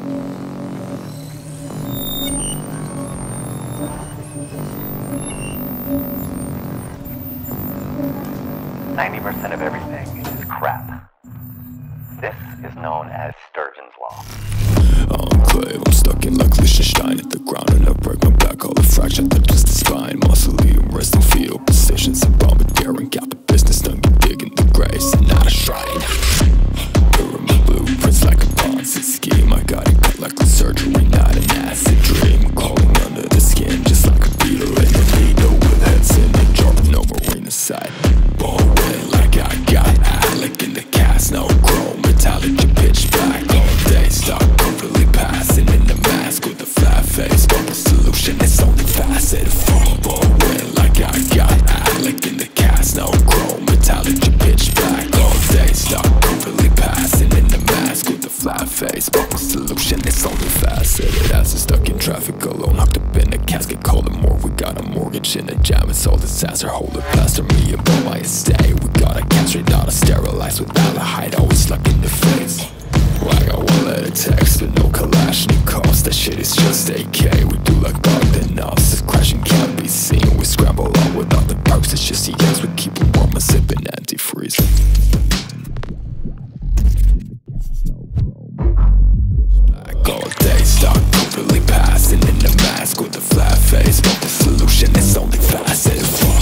90% of everything is crap. This is known as Sturgeon's Law. Enclave, I'm stuck in like Liechtenstein at the ground, and I break my back, all the fracture that twist the spine. Mausoleum, resting field positions, and bombardiering, got the business done, get digging the graves and not a shrine. Pyramid blueprints like a Ponzi scheme, I got it cut like a surgery, not an acid dream. Calling under the skin, just like a beetle in a needle, with heads in the jar, no marina side. Ballin' like I got Alec in the cast, no chrome, metallic, you pitch black all day, stock completely passing in the mask with a flat face, but the solution is only facet. Ballin' like I got Alec in the cast, no chrome, metallic, you pitch black all day, stock completely passing in the mask with a flat face, but the solution is only faceted. As stuck in traffic alone, hooked up in a casket, call it more. We got a mortgage in a jam, it's all disaster. Hold it past me above my estate. We got a castrate, not a sterilized with aldehyde, always luck in the face. Well, I got one letter text with no Kalashnikovs. That shit is just AK. We do like Bogdanovs. This crashing can't be seen. We scramble on without the perks. It's just the eggs. We keep them warm and sipping antifreeze. All day, stock completely passing in the mask with a flat face, but the solution is only facet.